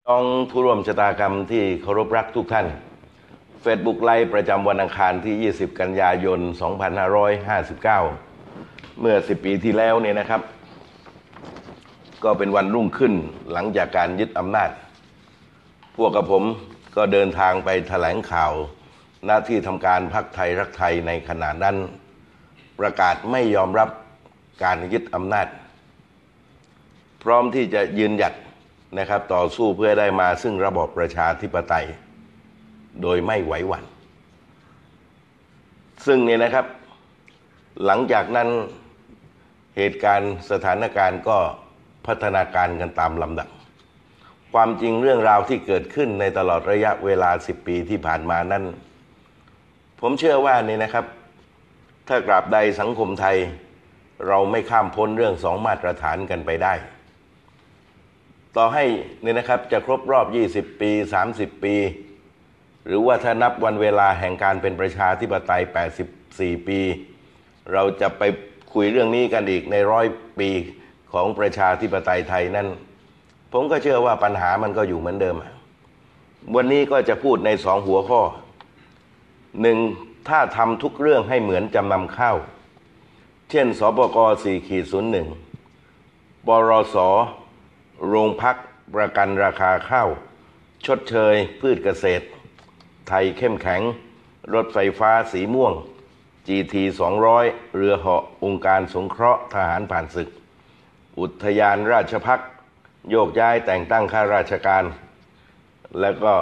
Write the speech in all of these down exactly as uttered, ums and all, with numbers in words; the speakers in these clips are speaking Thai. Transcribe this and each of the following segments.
น้องผู้ร่วมชะตากรรมที่เคารพรักทุกท่าน Facebook ไลฟ์ประจำวันอังคารที่ยี่สิบกันยายนสองพันห้าร้อยห้าสิบเก้าเมื่อสิบปีที่แล้วเนี่ยนะครับก็เป็นวันรุ่งขึ้นหลังจากการยึดอำนาจพวกกับผมก็เดินทางไปแถลงข่าวหน้าที่ทำการพรรคไทยรักไทยในขณะนั้นประกาศไม่ยอมรับการยึดอำนาจพร้อมที่จะยืนหยัดนะครับต่อสู้เพื่อได้มาซึ่งระบอบประชาธิปไตยโดยไม่ไหวหวั่นซึ่งเนี่ยนะครับหลังจากนั้นเหตุการณ์สถานการณ์ก็พัฒนาการกันตามลำดับความจริงเรื่องราวที่เกิดขึ้นในตลอดระยะเวลาสิบปีที่ผ่านมานั้นผมเชื่อว่านี่นะครับถ้ากราบใดสังคมไทยเราไม่ข้ามพ้นเรื่องสองมาตรฐานกันไปได้ต่อให้เนี่ยนะครับจะครบรอบยี่สิบปีสามสิบปีหรือว่าถ้านับวันเวลาแห่งการเป็นประชาธิปไตยแปดสิบสี่ปีเราจะไปคุยเรื่องนี้กันอีกในร้อยปีของประชาธิปไตยไทยนั้นผมก็เชื่อว่าปัญหามันก็อยู่เหมือนเดิมวันนี้ก็จะพูดในสองหัวข้อหนึ่งถ้าทำทุกเรื่องให้เหมือนจำนำข้าวเช่นสปก สี่ ศูนย์ หนึ่ง บรส.โรงพักประกันราคาข้าวชดเชยพืชเกษตรไทยเข้มแข็งรถไฟฟ้าสีม่วง จี ที สองร้อย เรือเหาะองค์การสงเคราะห์ทหารผ่านศึกอุทยานราชภัฏโยกย้ายแต่งตั้งข้าราชการแล้วก็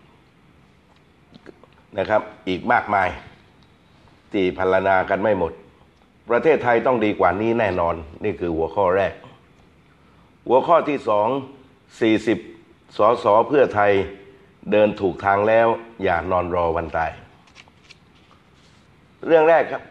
นะครับอีกมากมายที่พรรณนากันไม่หมดประเทศไทยต้องดีกว่านี้แน่นอนนี่คือหัวข้อแรกหัวข้อที่สอง สี่สิบ สสเพื่อไทยเดินถูกทางแล้วอย่านอนรอวันตายเรื่องแรกครับ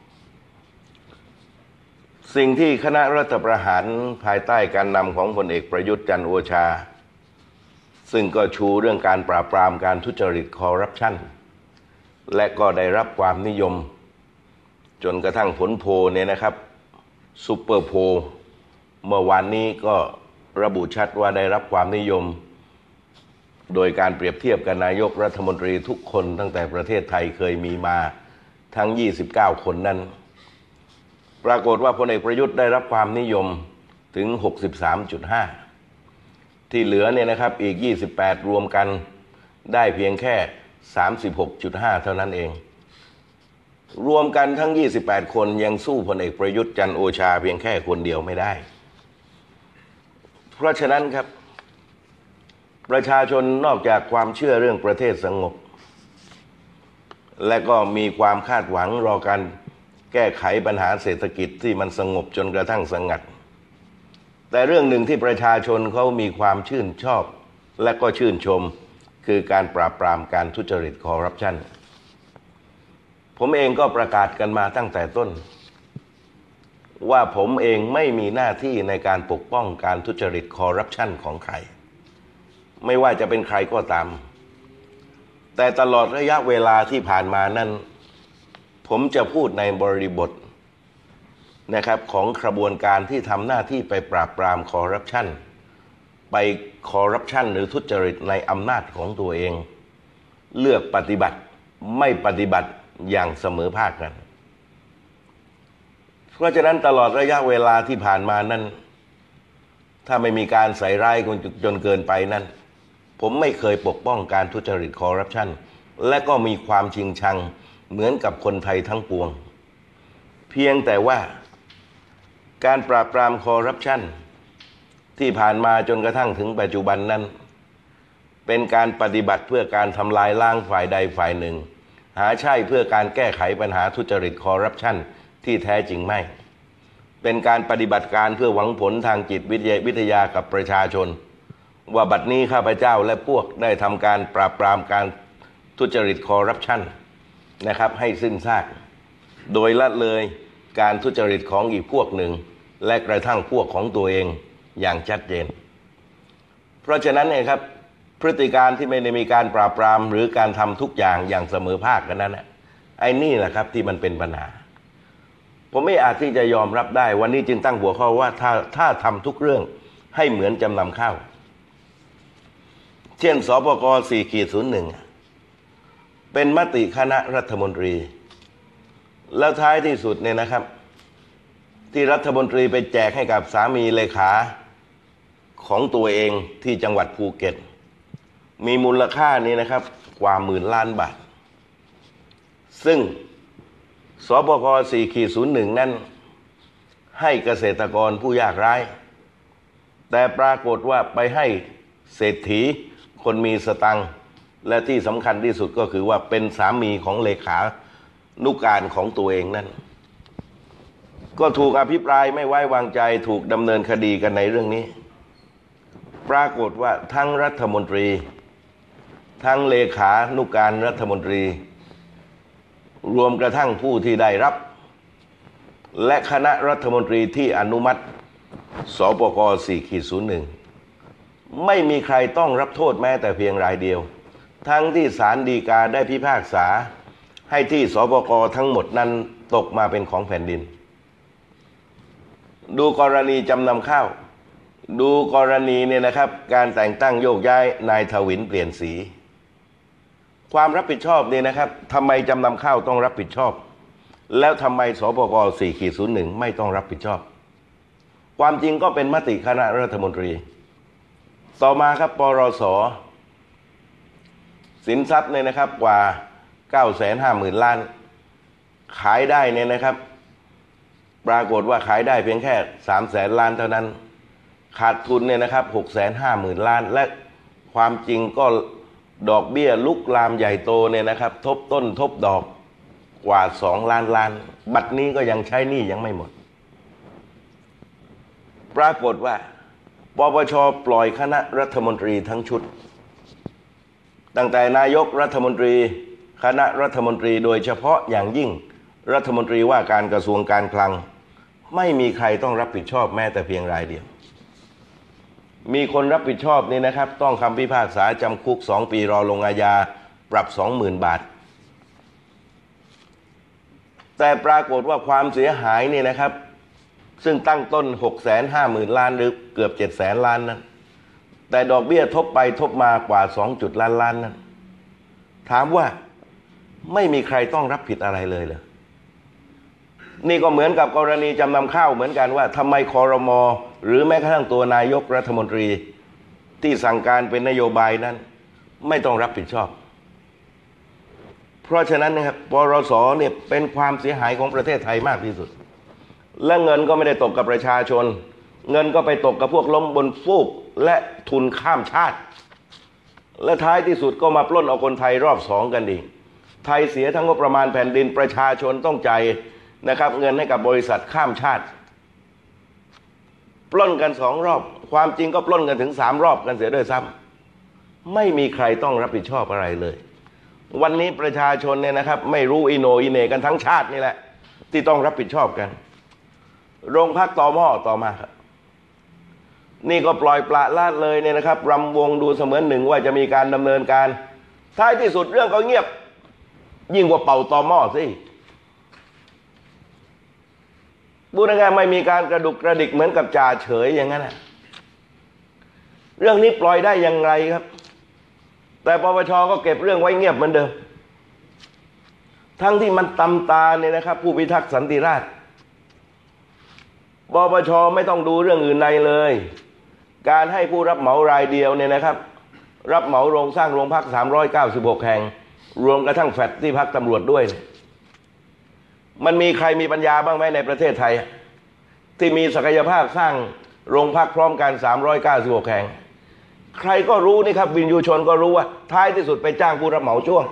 สิ่งที่คณะรัฐประหารภายใต้การนำของพลเอกประยุทธ์จันทร์โอชาซึ่งก็ชูเรื่องการปราบปรามการทุจริตคอร์รัปชันและก็ได้รับความนิยมจนกระทั่งผลโพลเนี่ยนะครับซุปเปอร์โพลเมื่อวานนี้ก็ระบุชัดว่าได้รับความนิยมโดยการเปรียบเทียบกับนายกรัฐมนตรีทุกคนตั้งแต่ประเทศไทยเคยมีมาทั้งยี่สิบเก้าคนนั้นปรากฏว่าพลเอกประยุทธ์ได้รับความนิยมถึง หกสิบสามจุดห้า ที่เหลือเนี่ยนะครับอีกยี่สิบแปดรวมกันได้เพียงแค่ สามสิบหกจุดห้า เท่านั้นเองรวมกันทั้งยี่สิบแปดคนยังสู้พลเอกประยุทธ์จันทร์โอชาเพียงแค่คนเดียวไม่ได้เพราะฉะนั้นครับประชาชนนอกจากความเชื่อเรื่องประเทศสงบและก็มีความคาดหวังรอการแก้ไขปัญหาเศรษฐกิจที่มันสงบจนกระทั่งสงัดแต่เรื่องหนึ่งที่ประชาชนเขามีความชื่นชอบและก็ชื่นชมคือการปราบปรามการทุจริตคอร์รัปชันผมเองก็ประกาศกันมาตั้งแต่ต้นว่าผมเองไม่มีหน้าที่ในการปกป้องการทุจริตคอร์รัปชันของใครไม่ว่าจะเป็นใครก็ตามแต่ตลอดระยะเวลาที่ผ่านมานั้นผมจะพูดในบริบทนะครับของกระบวนการที่ทำหน้าที่ไปปราบปรามคอร์รัปชันไปคอร์รัปชันหรือทุจริตในอำนาจของตัวเองเลือกปฏิบัติไม่ปฏิบัติอย่างเสมอภาคกันเพราะฉะนั้นตลอดระยะเวลาที่ผ่านมานั้นถ้าไม่มีการใส่ร้ายจนเกินไปนั้นผมไม่เคยปกป้องการทุจริตคอร์รัปชันและก็มีความชิงชังเหมือนกับคนไทยทั้งปวงเพียงแต่ว่าการปราบปรามคอร์รัปชันที่ผ่านมาจนกระทั่งถึงปัจจุบันนั้นเป็นการปฏิบัติเพื่อการทำลายล้างฝ่ายใดฝ่ายหนึ่งหาใช่เพื่อการแก้ไขปัญหาทุจริตคอร์รัปชันที่แท้จริงไม่เป็นการปฏิบัติการเพื่อหวังผลทางจิตวิทยากับประชาชนว่าบัดนี้ข้าพเจ้าและพวกได้ทำการปราบปรามการทุจริตคอร์รัปชันนะครับให้สิ้นซากโดยละเลยการทุจริตของอีกพวกหนึ่งและกระทั่งพวกของตัวเองอย่างชัดเจนเพราะฉะนั้นเนี่ยครับพฤติการที่ไม่ได้มีการปราบปรามหรือการทำทุกอย่างอย่างเสมอภาคกันนั้นไอ้นี่แหละครับที่มันเป็นปัญหาผมไม่อาจที่จะยอมรับได้วันนี้จึงตั้งหัวข้อว่าถ้าถ้าทำทุกเรื่องให้เหมือนจำนำข้าวเช่นสปก สี่ขีดศูนย์หนึ่ง เป็นมติคณะรัฐมนตรีแล้วท้ายที่สุดเนี่ยนะครับที่รัฐมนตรีไปแจกให้กับสามีเลขาของตัวเองที่จังหวัดภูเก็ตมีมูลค่านี้นะครับกว่าหมื่นล้านบาทซึ่งสปก สี่ขีดศูนย์หนึ่ง นั้นให้เกษตรกรผู้ยากไร้แต่ปรากฏว่าไปให้เศรษฐีคนมีสตังค์และที่สำคัญที่สุดก็คือว่าเป็นสามีของเลขานุการของตัวเองนั่นก็ถูกอภิปรายไม่ไว้วางใจถูกดำเนินคดีกันในเรื่องนี้ปรากฏว่าทั้งรัฐมนตรีทั้งเลขานุการรัฐมนตรีรวมกระทั่งผู้ที่ได้รับและคณะรัฐมนตรีที่อนุมัติสปก สี่ขีดศูนย์หนึ่ง ไม่มีใครต้องรับโทษแม้แต่เพียงรายเดียวทั้งที่ศาลฎีกาได้พิพากษาให้ที่สปกทั้งหมดนั้นตกมาเป็นของแผ่นดินดูกรณีจำนำข้าวดูกรณีเนี่ยนะครับการแต่งตั้งโยกย้ายนายถวิลเปลี่ยนสีความรับผิดชอบเนี่ยนะครับทำไมจำนำข้าวต้องรับผิดชอบแล้วทำไมสปก สี่ขีดศูนย์หนึ่ง ไม่ต้องรับผิดชอบความจริงก็เป็นมติคณะรัฐมนตรีต่อมาครับปรส.สินทรัพย์เนี่ยนะครับกว่า เก้าแสนห้าหมื่น ล้านขายได้เนี่ยนะครับปรากฏว่าขายได้เพียงแค่ สามแสน ล้านเท่านั้นขาดทุนเนี่ยนะครับ หกแสนห้าหมื่น ล้านและความจริงก็ดอกเบี้ยลุกลามใหญ่โตเนี่ยนะครับทบต้นทบดอกกว่าสองล้านล้านบัดนี้ก็ยังใช้หนี้ยังไม่หมดปรากฏว่าปปช.ปล่อยคณะรัฐมนตรีทั้งชุดตั้งแต่นายกรัฐมนตรีคณะรัฐมนตรีโดยเฉพาะอย่างยิ่งรัฐมนตรีว่าการกระทรวงการคลังไม่มีใครต้องรับผิดชอบแม้แต่เพียงรายเดียวมีคนรับผิดชอบนี่นะครับต้องคำพิพากษาจำคุกสองปีรอลงอาญาปรับ สองหมื่น บาทแต่ปรากฏว่าความเสียหายนี่นะครับซึ่งตั้งต้น หกแสนห้าหมื่น ล้านหรือเกือบ เจ็ดแสน ล้านนั้นแต่ดอกเบี้ยทบไปทบมากว่า สองจุดล้านล้านนั้นถามว่าไม่มีใครต้องรับผิดอะไรเลยเหรอนี่ก็เหมือนกับกรณีจำนำข้าวเหมือนกันว่าทำไมครม.หรือแม้กระทั่งตัวนายกรัฐมนตรีที่สั่งการเป็นนโยบายนั้นไม่ต้องรับผิดชอบเพราะฉะนั้นนะครับปรส.เนี่ยเป็นความเสียหายของประเทศไทยมากที่สุดและเงินก็ไม่ได้ตกกับประชาชนเงินก็ไปตกกับพวกล้มบนฟูกและทุนข้ามชาติและท้ายที่สุดก็มาปล้นเอาคนไทยรอบสองกันดีไทยเสียทั้งงบประมาณแผ่นดินประชาชนต้องจ่ายนะครับเงินให้กับบริษัทข้ามชาติปล้นกันสองรอบความจริงก็ปล้นกันถึงสามรอบกันเสียด้วยซ้ำไม่มีใครต้องรับผิดชอบอะไรเลยวันนี้ประชาชนเนี่ยนะครับไม่รู้อิโนอิเนกันทั้งชาตินี่แหละที่ต้องรับผิดชอบกันโรงพักตม.ต่อมาครับนี่ก็ปล่อยปละละเลยเนี่ยนะครับรำวงดูเสมือนหนึ่งว่าจะมีการดำเนินการท้ายที่สุดเรื่องก็เงียบยิ่งกว่าเป่าตม.สิพูดง่ายๆไม่มีการกระดุกกระดิกเหมือนกับจ่าเฉยอย่างนั้นนะเรื่องนี้ปล่อยได้อย่างไรครับแต่ปปช.ก็เก็บเรื่องไว้เงียบเหมือนเดิมทั้งที่มันตำตาเนี่ยนะครับผู้พิทักษ์สันติราษฎร์ปปช.ไม่ต้องดูเรื่องอื่นใดเลยการให้ผู้รับเหมารายเดียวเนี่ยนะครับรับเหมาโรงสร้างโรงพักสามร้อยเก้าสิบหกแห่งรวมกระทั่งแฟลตที่พักตำรวจด้วยมันมีใครมีปัญญาบ้างไหมในประเทศไทยที่มีศักยภาพสร้างโรงพักพร้อมกันสามร้อยเก้าสิบหกแห่งใครก็รู้นี่ครับวินยูชนก็รู้ว่าท้ายที่สุดไปจ้างผู้รับเหมาช่วง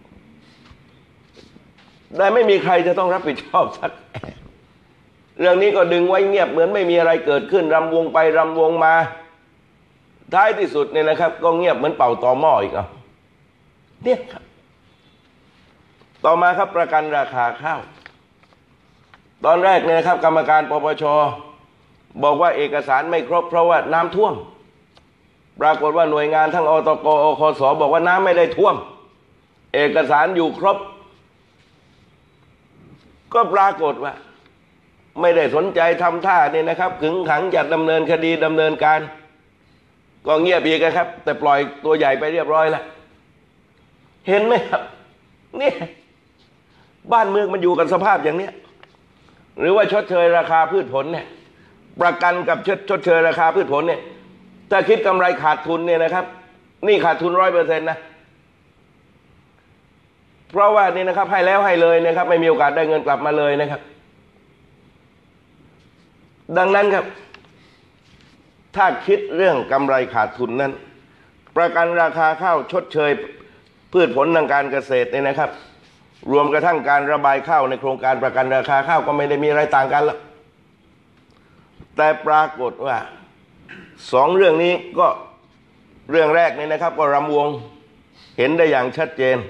แต่ไม่มีใครจะต้องรับผิดชอบสักเรื่องนี้ก็ดึงไว้เงียบเหมือนไม่มีอะไรเกิดขึ้นรำวงไปรำวงมาท้ายที่สุดเนี่ยนะครับก็เงียบเหมือนเป่าตอหม้ออีกอ่ะเนี่ยครับต่อมาครับประกันราคาข้าวตอนแรกเนี่ยนะครับกรรมการปปช.บอกว่าเอกสารไม่ครบเพราะว่าน้ำท่วมปรากฏว่าหน่วยงานทั้งอตก.อคส.บอกว่าน้ำไม่ได้ท่วมเอกสารอยู่ครบก็ปรากฏว่าไม่ได้สนใจทำท่านี่นะครับขึงขังจัดดำเนินคดีดำเนินการก็เงียบอีกครับแต่ปล่อยตัวใหญ่ไปเรียบร้อยแล้วเห็นไหมครับเนี่ยบ้านเมืองมันอยู่กันสภาพอย่างเนี้ยหรือว่าชดเชยราคาพืชผลเนี่ยประกันกับชดชดเชยราคาพืชผลเนี่ยถ้าคิดกำไรขาดทุนเนี่ยนะครับนี่ขาดทุนร้อยเปอร์เซ็นต์นะเพราะว่านี่นะครับให้แล้วให้เลยนะครับไม่มีโอกาสได้เงินกลับมาเลยนะครับดังนั้นครับถ้าคิดเรื่องกำไรขาดทุนนั้นประกันราคาข้าวชดเชยพืชผลทางการเกษตรเนี่ยนะครับรวมกระทั่งการระบายข้าวในโครงการประกันราคาข้าวก็ไม่ได้มีอะไรต่างกันแล้วแต่ปรากฏว่าสองเรื่องนี้ก็เรื่องแรกเนี่ยนะครับก็รำวงเห็นได้อย่างชัดเจน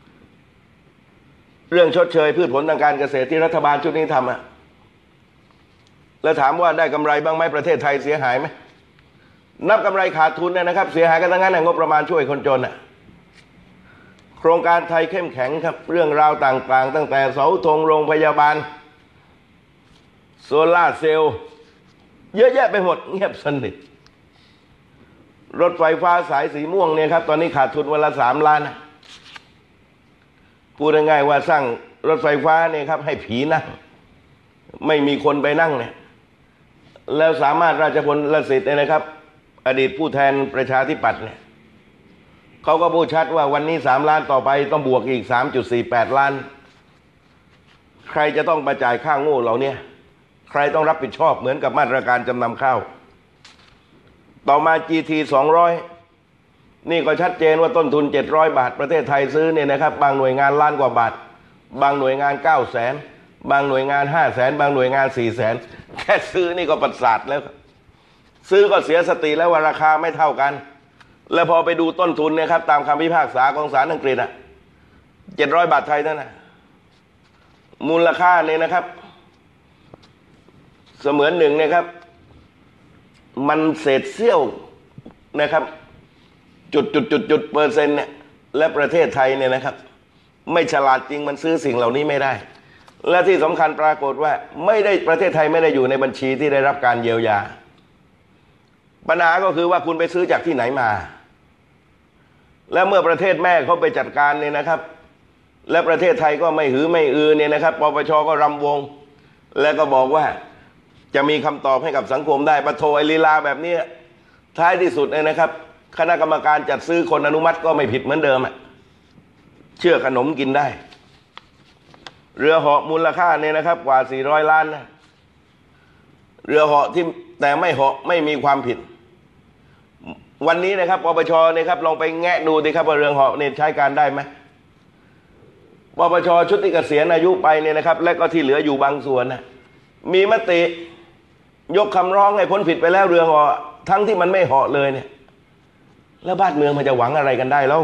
เรื่องชดเชยพืชผลทางการเกษตรที่รัฐบาลชุดนี้ทำอะแล้วถามว่าได้กำไรบ้างไหมประเทศไทยเสียหายไหมนับกำไรขาดทุนเนี่ยนะครับเสียหายกันทั้งนั้นงบประมาณช่วยคนจนอะโครงการไทยเข้มแข็งครับเรื่องราวต่างๆตั้งแต่เสาธงโรงพยาบาลโซล่าเซลล์เยอะแยะไปหมดเงียบสนิทรถไฟฟ้าสายสีม่วงเนี่ยครับตอนนี้ขาดทุนวันละสามล้านพูดง่ายๆว่าสร้างรถไฟฟ้าเนี่ยครับให้ผีนั่งไม่มีคนไปนั่งเนี่ยแล้วสามารถราชพลลสิทธิ์เนี่ยนะครับอดีตผู้แทนประชาธิปัตย์เนี่ยเขาก็พูดชัดว่าวันนี้สามล้านต่อไปต้องบวกอีก สามจุดสี่แปด ล้านใครจะต้องมาจ่ายค่าโง่เหล่านี้ใครต้องรับผิดชอบเหมือนกับมาตรการจำนำข้าวต่อมา จี ที สองร้อยนี่ก็ชัดเจนว่าต้นทุนเจ็ดร้อยบาทประเทศไทยซื้อเนี่ยนะครับบางหน่วยงานล้านกว่าบาทบางหน่วยงานเก้าแสนบางหน่วยงานห้าแสนบางหน่วยงานสี่แสนแค่ซื้อนี่ก็ประสาทแล้วซื้อก็เสียสติแล้วว่าราคาไม่เท่ากันแล้วพอไปดูต้นทุนเนี่ยครับตามคำพิพากษาของศาลอังกฤษอ่ะเจ็ดร้อยบาทไทยนั่นนะมูลค่าเนี่ยนะครับเสมือนหนึ่งเนี่ยครับมันเศษเสี้ยวนะครับจุดจุดจุดจุดเปอร์เซ็นต์เนี่ยและประเทศไทยเนี่ยนะครับไม่ฉลาดจริงมันซื้อสิ่งเหล่านี้ไม่ได้และที่สำคัญปรากฏว่าไม่ได้ประเทศไทยไม่ได้อยู่ในบัญชีที่ได้รับการเยียวยาปัญหาก็คือว่าคุณไปซื้อจากที่ไหนมาและเมื่อประเทศแม่เขาไปจัดการเนี่ยนะครับและประเทศไทยก็ไม่หือไม่อือเนี่ยนะครับปปชก็รำวงแล้วก็บอกว่าจะมีคำตอบให้กับสังคมได้ปะโทไอลีลาแบบนี้ท้ายที่สุดเนี่ยนะครับคณะกรรมการจัดซื้อคนอนุมัติก็ไม่ผิดเหมือนเดิมอ่ะเชื่อขนมกินได้เรือเหาะมูลค่าเนี่ยนะครับกว่าสี่ร้อยล้านนะเรือเหาะที่แต่ไม่เหาะไม่มีความผิดวันนี้นะครับปปชเนี่ยครับลองไปแงะดูดิครับว่าเรือเหาะเนี่ยใช้การได้ไหมปปชชุดที่เกษียณอายุไปเนี่ยนะครับและก็ที่เหลืออยู่บางส่วนนะมีมติยกคำร้องให้พ้นผิดไปแล้วเรือเหาะทั้งที่มันไม่เหาะเลยเนี่ยแล้วบ้านเมืองมันจะหวังอะไรกันได้แล้ว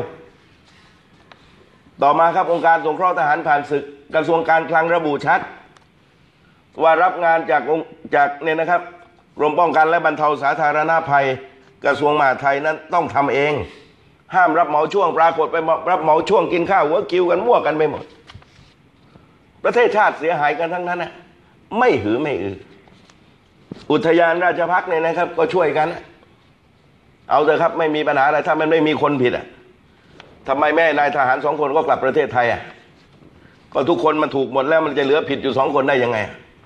ต่อมาครับองค์การสงเคราะห์ทหารผ่านศึกกระทรวงการคลังระบุชัดว่ารับงานจากจากเนี่ยนะครับกรมป้องกันและบรรเทาสาธารณภัยกระทรวงมหาดไทยนั้นต้องทำเองห้ามรับเหมาช่วงปรากฏไปรับเหมาช่วงกินข้าวหัวคิวกันมั่วกันไปหมดประเทศชาติเสียหายกันทั้งนั้นนะไม่หือไม่อืออุทยานราชภัฏเนี่ยนะครับก็ช่วยกันเอาเถอะครับไม่มีปัญหาอะไรถ้ามันไม่มีคนผิดอ่ะทำไมแม่นายทหารสองคนก็กลับประเทศไทยอ่ะก็ทุกคนมันถูกหมดแล้วมันจะเหลือผิดอยู่สองคนได้ยังไง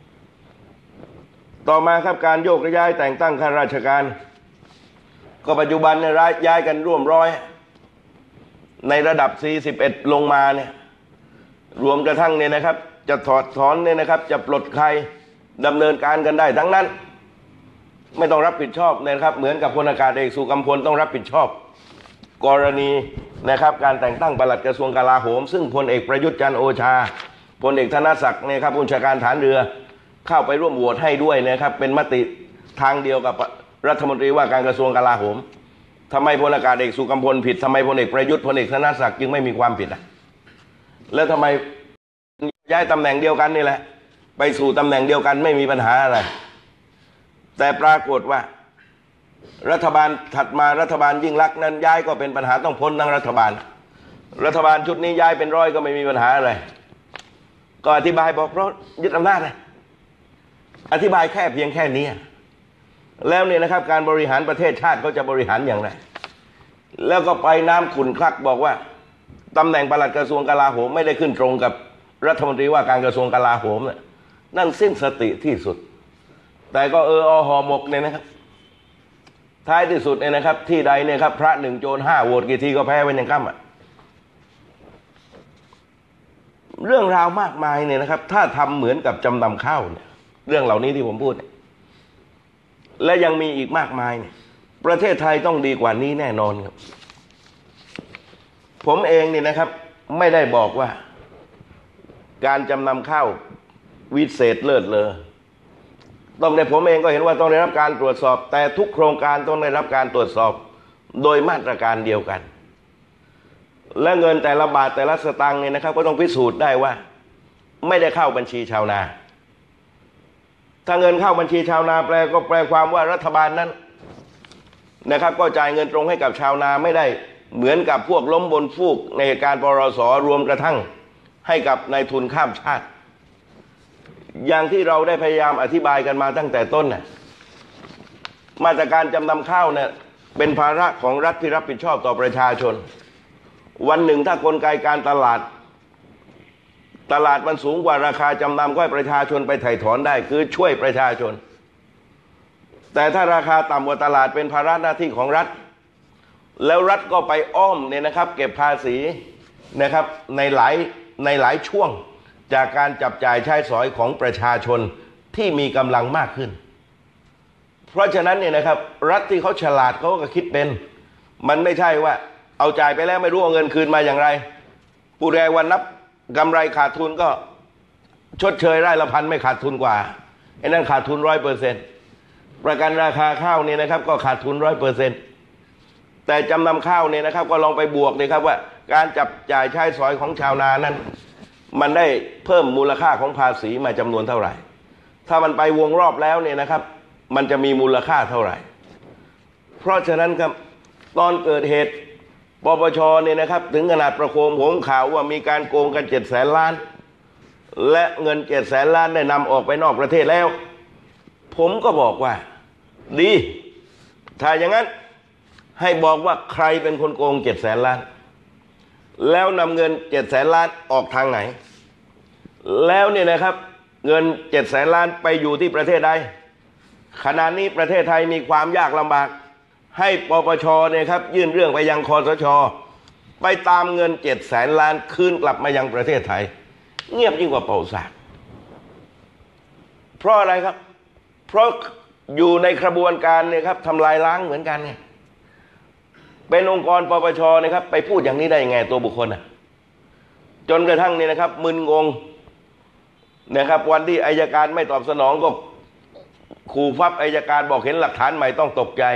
ต่อมาครับการโยกย้ายแต่งตั้งข้าราชการก็ปัจจุบันเนี่ยย้ายกันร่วมร้อยในระดับสี่สิบเอ็ดลงมาเนี่ยรวมกระทั่งเนี่ยนะครับจะถอดถอนเนี่ยนะครับจะปลดใครดำเนินการกันได้ทั้งนั้นไม่ต้องรับผิดชอบนะครับเหมือนกับพลอากาศเอกสุกัมพลต้องรับผิดชอบกรณีนะครับการแต่งตั้งปลัดกระทรวงกลาโหมซึ่งพลเอกประยุทธ์จันทร์โอชาพลเอกธนศักดิ์เนี่ยครับผู้บัญชาการฐานเรือเข้าไปร่วมโหวตให้ด้วยนะครับเป็นมติทางเดียวกับรัฐมนตรีว่าการกระทรวงกลาโหมทำไมพลอากาศเอกสุกัมพลผิดทำไมพลเอกประยุทธ์พลเอกธนศักดิ์จึงไม่มีความผิดอ่ะแล้วทำไมย้ายตำแหน่งเดียวกันนี่แหละไปสู่ตำแหน่งเดียวกันไม่มีปัญหาอะไรแต่ปรากฏว่ารัฐบาลถัดมารัฐบาลยิ่งลักษณ์นั้นย้ายก็เป็นปัญหาต้องพ้นทั้งรัฐบาลรัฐบาลชุดนี้ย้ายเป็นร้อยก็ไม่มีปัญหาอะไรก็อธิบายบอกเพราะยึดอำนาจเลยอธิบายแค่เพียงแค่นี้แล้วเนี่ยนะครับการบริหารประเทศชาติเขาจะบริหารอย่างไรแล้วก็ไปน้ำขุ่นคลักบอกว่าตำแหน่งปลัดกระทรวงกลาโหมไม่ได้ขึ้นตรงกับรัฐมนตรีว่าการกระทรวงกลาโหมเนี่ยนั่นสิ้นสติที่สุดแต่ก็เอออหอหมกเนี่ยนะครับท้ายที่สุดเนี่ยนะครับที่ใดเนี่ยครับพระหนึ่งโจรห้าโหวตกี่ทีก็แพ้เป็นอย่างก้ำอ่ะเรื่องราวมากมายเนี่ยนะครับถ้าทำเหมือนกับจำนำข้าวเนี่ยเรื่องเหล่านี้ที่ผมพูดเนี่ยและยังมีอีกมากมายเนี่ยประเทศไทยต้องดีกว่านี้แน่นอนครับผมเองเนี่ยนะครับไม่ได้บอกว่าการจำนำข้าววิเศษเลิศเลอต้องได้ผมเองก็เห็นว่าต้องได้รับการตรวจสอบแต่ทุกโครงการต้องได้รับการตรวจสอบโดยมาตรการเดียวกันและเงินแต่ละบาทแต่ละสตางค์เนี่ยนะครับก็ต้องพิสูจน์ได้ว่าไม่ได้เข้าบัญชีชาวนาถ้าเงินเข้าบัญชีชาวนาแปลก็แปลความว่ารัฐบาลนั้นนะครับก็จ่ายเงินตรงให้กับชาวนาไม่ได้เหมือนกับพวกล้มบนฟูกในเหตุการณ์ปรสรวมกระทั่งให้กับนายทุนข้ามชาติอย่างที่เราได้พยายามอธิบายกันมาตั้งแต่ต้นน่ะมาตรการจำนำข้าวเนี่ยเป็นภาระของรัฐที่รับผิดชอบต่อประชาชนวันหนึ่งถ้ากลไกการตลาดตลาดมันสูงกว่าราคาจำนำก็ให้ประชาชนไปไถ่ถอนได้คือช่วยประชาชนแต่ถ้าราคาต่ำกว่าตลาดเป็นภาระหน้าที่ของรัฐแล้วรัฐก็ไปอ้อมเนี่ยนะครับเก็บภาษีนะครับในหลายในหลายช่วงจากการจับจ่ายใช้สอยของประชาชนที่มีกำลังมากขึ้นเพราะฉะนั้นเนี่ยนะครับรัฐที่เขาฉลาดเขาก็คิดเป็นมันไม่ใช่ว่าเอาจ่ายไปแล้วไม่รู้เอาเงินคืนมาอย่างไรผู้แรงวันนับกำไรขาดทุนก็ชดเชยไร่ละพันไม่ขาดทุนกว่าไอ้นั่นขาดทุนร้อยเปอร์เซ็นต์ประกันราคาข้าวเนี่ยนะครับก็ขาดทุนร้อยเปอร์เซ็นต์แต่จำนำข้าวเนี่ยนะครับก็ลองไปบวกเลยครับว่าการจับจ่ายใช้สอยของชาวนานั้นมันได้เพิ่มมูลค่าของภาษีมาจำนวนเท่าไหร่ถ้ามันไปวงรอบแล้วเนี่ยนะครับมันจะมีมูลค่าเท่าไหร่เพราะฉะนั้นครับตอนเกิดเหตุปปชเนี่ยนะครับถึงขนาดประโคมโหมข่าวว่ามีการโกงกันเจ็ดแสนล้านและเงินเจ็ดแสนล้านได้นำออกไปนอกประเทศแล้วผมก็บอกว่าดีถ้าอย่างนั้นให้บอกว่าใครเป็นคนโกงเจ็ดแสนล้านแล้วนำเงินเจ็ดแสนล้านออกทางไหนแล้วเนี่ยนะครับเงินเจ็ดแสนล้านไปอยู่ที่ประเทศใดขณะนี้ประเทศไทยมีความยากลำบากให้ปปชเนี่ยครับยื่นเรื่องไปยังคสช.ไปตามเงินเจ็ดแสนล้านคืนกลับมายังประเทศไทยเงียบยิ่งกว่าเป่าสากเพราะอะไรครับเพราะอยู่ในกระบวนการเนี่ยครับทำลายล้างเหมือนกันไงเป็นองค์กรปปชนะครับไปพูดอย่างนี้ได้ยังไงตัวบุคคลอ่ะจนกระทั่งเนี่ยนะครับมึนงงนะครับวันที่อัยการไม่ตอบสนองก็ขู่ฟับอัยการบอกเห็นหลักฐานใหม่ต้องตกใจ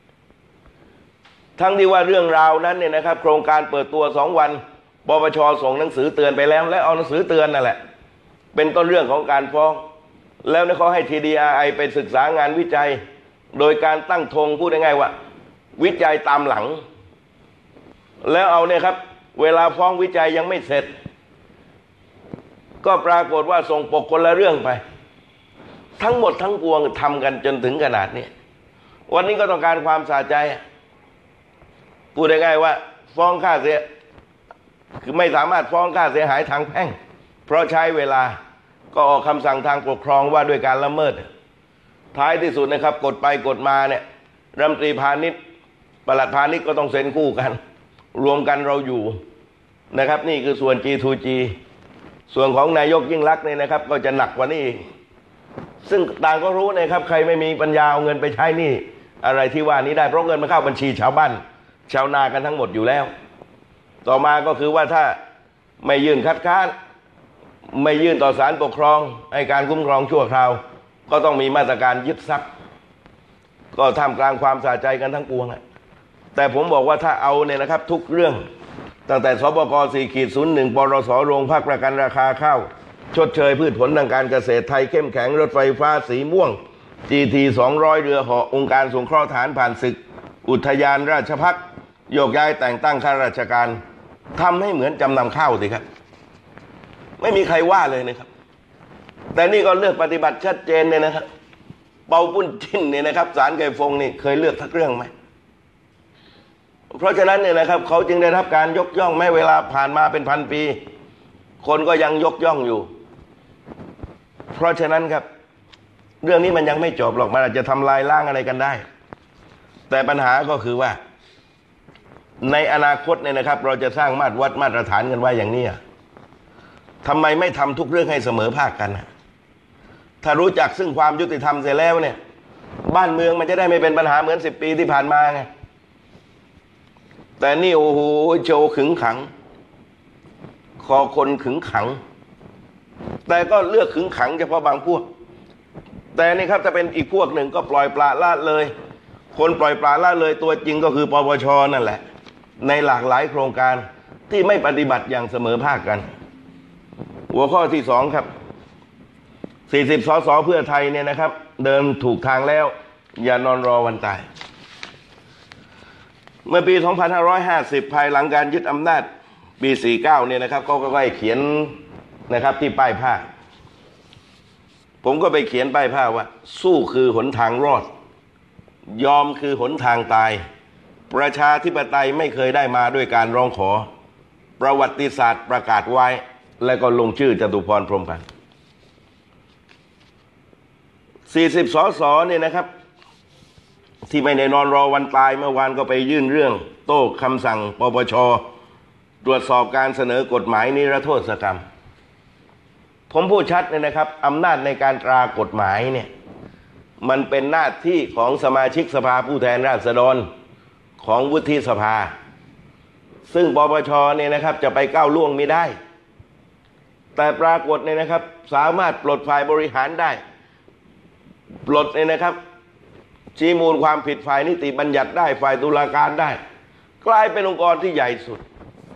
ทั้งที่ว่าเรื่องราวนั้นเนี่ยนะครับโครงการเปิดตัวสองวันปปชส่งหนังสือเตือนไปแล้วและเอาหนังสือเตือนนั่นแหละเป็นต้นเรื่องของการฟ้องแล้วเนี่ยเขาให้ ที ดี อาร์ ไอ ไปศึกษางานวิจัยโดยการตั้งธงพูดง่ายๆว่าวิจัยตามหลังแล้วเอาเนี่ยครับเวลาฟ้องวิจัยยังไม่เสร็จก็ปรากฏว่าส่งปกคนละเรื่องไปทั้งหมดทั้งปวงทำกันจนถึงขนาดนี้วันนี้ก็ต้องการความสะใจพูดง่ายๆว่าฟ้องค่าเสียคือไม่สามารถฟ้องค่าเสียหายทางแพ่งเพราะใช้เวลาก็ออกคำสั่งทางปกครองว่าด้วยการละเมิดท้ายที่สุดนะครับกดไปกดมาเนี่ยรัฐมนตรีพาณิชย์ปลัดพาณิชย์ก็ต้องเซ็นคู่กันรวมกันเราอยู่นะครับนี่คือส่วน จี ทู จี ส่วนของนายกยิ่งลักษณ์เนี่ยนะครับก็จะหนักกว่านี้อีกซึ่งต่างก็รู้นะครับใครไม่มีปัญญาเอาเงินไปใช้นี่อะไรที่ว่านี้ได้เพราะเงินมันเข้าบัญชีชาวบ้านชาวนากันทั้งหมดอยู่แล้วต่อมาก็คือว่าถ้าไม่ยื่นคัดค้านไม่ยื่นต่อศาลปกครองให้การคุ้มครองชั่วคราวก็ต้องมีมาตรการยึดทรัพย์ก็ท่ามกลางความสะใจกันทั้งปวงแต่ผมบอกว่าถ้าเอาเนี่ยนะครับทุกเรื่องตั้งแต่สบก สี่ ศูนย์ หนึ่ง ปรสโรงพักประกันราคาข้าวชดเชยพืชผลทางการเกษตรไทยเข้มแข็งรถไฟฟ้าสีม่วง จี ที สองร้อย เรือเหาะองค์การสงเคราะห์ทหารผ่านศึกอุทยานราชภัฏโยกย้ายแต่งตั้งข้าราชการทำให้เหมือนจำนำข้าวสิครับไม่มีใครว่าเลยนะครับแต่นี่ก็เลือกปฏิบัติชัดเจนเลยนะครับเปาปุ้นจิ้นเนี่ยนะครับศาลไก่ฟงนี่เคยเลือกทักเรื่องไหมเพราะฉะนั้นเนี่ยนะครับเขาจึงได้รับการยกย่องแม้เวลาผ่านมาเป็นพันปีคนก็ยังยกย่องอยู่เพราะฉะนั้นครับเรื่องนี้มันยังไม่จบหรอกมันอาจจะทำลายล้างอะไรกันได้แต่ปัญหาก็คือว่าในอนาคตเนี่ยนะครับเราจะสร้างมาตรวัดมาตรฐานกันไว้อย่างนี้ทำไมไม่ทำทุกเรื่องให้เสมอภาคกันถ้ารู้จักซึ่งความยุติธรรมเสร็จแล้วเนี่ยบ้านเมืองมันจะได้ไม่เป็นปัญหาเหมือนสิบปีที่ผ่านมาไงแต่นี่โอ้โหโจขึงขังคอคนขึงขังแต่ก็เลือกขึงขังเฉพาะบางพวกแต่นี่ครับถ้าเป็นอีกพวกหนึ่งก็ปล่อยปละละเลยคนปล่อยปละละเลยตัวจริงก็คือปปช.นั่นแหละในหลากหลายโครงการที่ไม่ปฏิบัติอย่างเสมอภาคกันหัวข้อที่สองครับสี่สิบสสเพื่อไทยเนี่ยนะครับเดินถูกทางแล้วอย่านอนรอวันตายเมื่อปีสองพันห้าร้อยห้าสิบภายหลังการยึดอำนาจปีสี่สิบเก้าเนี่ยนะครับก็ค่อยๆเขียนนะครับที่ป้ายผ้าผมก็ไปเขียนป้ายผ้าว่าสู้คือหนทางรอดยอมคือหนทางตายประชาธิปไตยไม่เคยได้มาด้วยการร้องขอประวัติศาสตร์ประกาศไว้และก็ลงชื่อจตุพรพรหมพันธ์สี่สิบสสเนี่ยนะครับที่ไม่ได้นอนรอวันตายเมื่อวานก็ไปยื่นเรื่องโต้คำสั่งปปช.ตรวจสอบการเสนอกฎหมายนิรโทษกรรมผมพูดชัดเลยนะครับอำนาจในการตรากฎหมายเนี่ยมันเป็นหน้าที่ของสมาชิกสภาผู้แทนราษฎรของวุฒิสภาซึ่งปปช.เนี่ยนะครับจะไปก้าวล่วงไม่ได้แต่ปรากฏเนี่ยนะครับสามารถปลดฝ่ายบริหารได้ปลดเนี่ยนะครับชี้มูลความผิดฝ่ายนิติบัญญัติได้ฝ่ายตุลาการได้กลายเป็นองค์กรที่ใหญ่สุด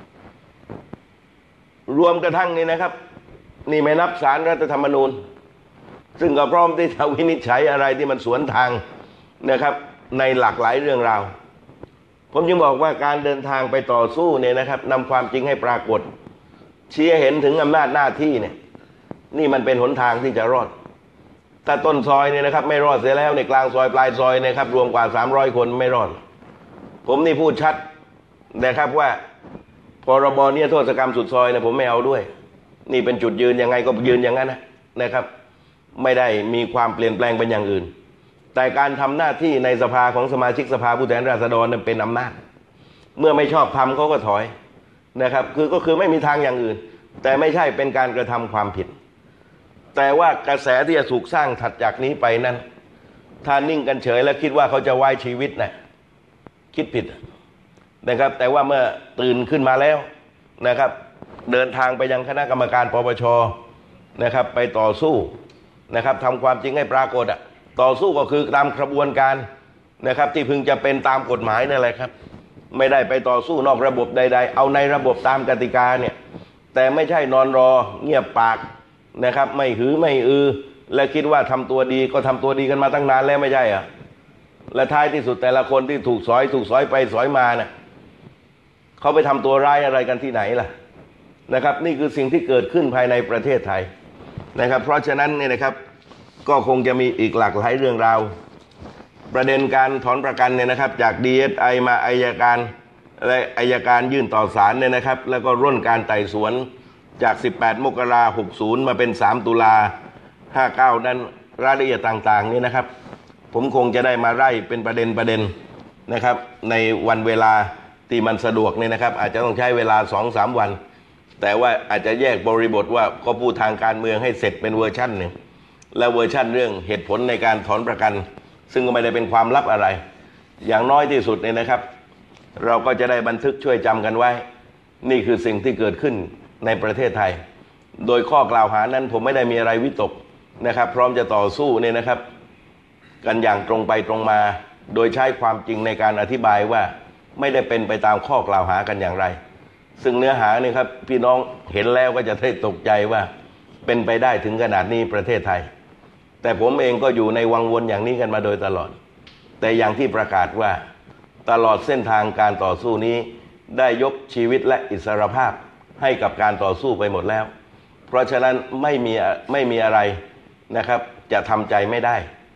รวมกระทั่งนี่นะครับนี่ไม่นับศาลรัฐธรรมนูญซึ่งก็พร้อมที่จะวินิจฉัยอะไรที่มันสวนทางนะครับในหลากหลายเรื่องราวผมจึงบอกว่าการเดินทางไปต่อสู้เนี่ยนะครับนำความจริงให้ปรากฏชี้เห็นถึงอำนาจหน้าที่เนี่ยนี่มันเป็นหนทางที่จะรอดถ้าต้นซอยเนี่ยนะครับไม่รอดเสียแล้วในกลางซอยปลายซอยนะครับรวมกว่าสามร้อยคนไม่รอดผมนี่พูดชัดนะครับว่าพรบนิรโทษกรรมสุดซอยเนี่ยผมไม่เอาด้วยนี่เป็นจุดยืนยังไงก็ยืนอย่างนั้นนะนะครับไม่ได้มีความเปลี่ยนแปลงเป็นอย่างอื่นแต่การทำหน้าที่ในสภาของสมาชิกสภาผู้แทนราษฎรนั้นเป็นอำนาจเมื่อไม่ชอบทำเขาก็ถอยนะครับคือก็คือไม่มีทางอย่างอื่นแต่ไม่ใช่เป็นการกระทำความผิดแต่ว่ากระแสที่จะถูกสร้างถัดจากนี้ไปนั้นถ้านิ่งกันเฉยแล้วคิดว่าเขาจะไว้ชีวิตนะคิดผิดนะครับแต่ว่าเมื่อตื่นขึ้นมาแล้วนะครับเดินทางไปยังคณะกรรมการปปช.นะครับไปต่อสู้นะครับทำความจริงให้ปรากฏอ่ะต่อสู้ก็คือตามกระบวนการนะครับที่พึงจะเป็นตามกฎหมายนั่นแหละครับไม่ได้ไปต่อสู้นอกระบบใดๆเอาในระบบตามกติกาเนี่ยแต่ไม่ใช่นอนรอเงียบปากนะครับไม่หือไม่อือและคิดว่าทำตัวดีก็ทำตัวดีกันมาตั้งนานแล้วไม่ใช่อ่ะและท้ายที่สุดแต่ละคนที่ถูกสอยถูกสอยไปสอยมาเนี่ยเขาไปทำตัวร้ายอะไรกันที่ไหนล่ะนะครับนี่คือสิ่งที่เกิดขึ้นภายในประเทศไทยนะครับเพราะฉะนั้นเนี่ยนะครับก็คงจะมีอีกหลากหลายเรื่องราวประเด็นการถอนประกันเนี่ยนะครับจาก ดี เอส ไอ มาอัยการและอัยการยื่นต่อศาลเนี่ยนะครับแล้วก็ร่นการไต่สวนจากสิบแปดมกราคมหกสิบมาเป็นสามตุลาห้าสิบเก้านั้นรายละเอียดต่างๆนี่นะครับผมคงจะได้มาไล่เป็นประเด็นประเด็นนะครับในวันเวลาที่มันสะดวกเนี่ยนะครับอาจจะต้องใช้เวลา สองถึงสาม วันแต่ว่าอาจจะแยกบริบทว่าก็พูดทางการเมืองให้เสร็จเป็นเวอร์ชั่นหนึ่งและเวอร์ชั่นเรื่องเหตุผลในการถอนประกันซึ่งก็ไม่ได้เป็นความลับอะไรอย่างน้อยที่สุดเนี่ยนะครับเราก็จะได้บันทึกช่วยจำกันไว้นี่คือสิ่งที่เกิดขึ้นในประเทศไทยโดยข้อกล่าวหานั้นผมไม่ได้มีอะไรวิตกนะครับพร้อมจะต่อสู้เนี่ยนะครับกันอย่างตรงไปตรงมาโดยใช้ความจริงในการอธิบายว่าไม่ได้เป็นไปตามข้อกล่าวหากันอย่างไรซึ่งเนื้อหาเนี่ยครับพี่น้องเห็นแล้วก็จะได้ตกใจว่าเป็นไปได้ถึงขนาดนี้ประเทศไทยแต่ผมเองก็อยู่ในวังวนอย่างนี้กันมาโดยตลอดแต่อย่างที่ประกาศว่าตลอดเส้นทางการต่อสู้นี้ได้ยกชีวิตและอิสรภาพให้กับการต่อสู้ไปหมดแล้วเพราะฉะนั้นไม่มีไม่มีอะไรนะครับจะทำใจไม่ได้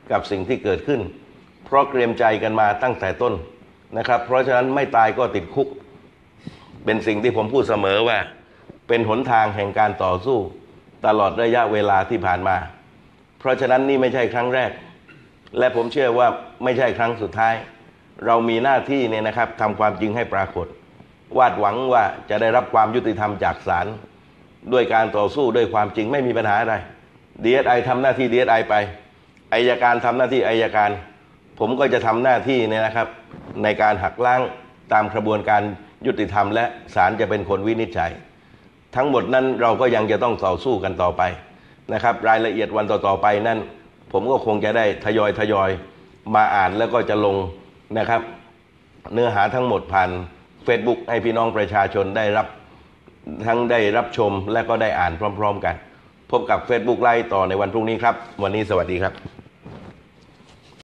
กับสิ่งที่เกิดขึ้นเพราะเตรียมใจกันมาตั้งแต่ต้นนะครับเพราะฉะนั้นไม่ตายก็ติดคุกเป็นสิ่งที่ผมพูดเสมอว่าเป็นหนทางแห่งการต่อสู้ตลอดระยะเวลาที่ผ่านมาเพราะฉะนั้นนี่ไม่ใช่ครั้งแรกและผมเชื่อว่าไม่ใช่ครั้งสุดท้ายเรามีหน้าที่เนี่ยนะครับทำความจริงให้ปรากฏวาดหวังว่าจะได้รับความยุติธรรมจากศาลด้วยการต่อสู้ด้วยความจริงไม่มีปัญหาอะไร ดี เอส ไอ ทำหน้าที่ ดี เอส ไอ ไปอัยการทำหน้าที่อัยการผมก็จะทำหน้าที่เนี่ยนะครับในการหักล้างตามกระบวนการยุติธรรมและศาลจะเป็นคนวินิจฉัยทั้งหมดนั้นเราก็ยังจะต้องต่อสู้กันต่อไปนะครับรายละเอียดวันต่อๆไปนั้นผมก็คงจะได้ทยอยทยอยมาอ่านแล้วก็จะลงนะครับเนื้อหาทั้งหมดผ่าน Facebook ให้พี่น้องประชาชนได้รับทั้งได้รับชมและก็ได้อ่านพร้อมๆกันพบกับ Facebook ไลฟ์ต่อในวันพรุ่งนี้ครับวันนี้สวัสดีครับ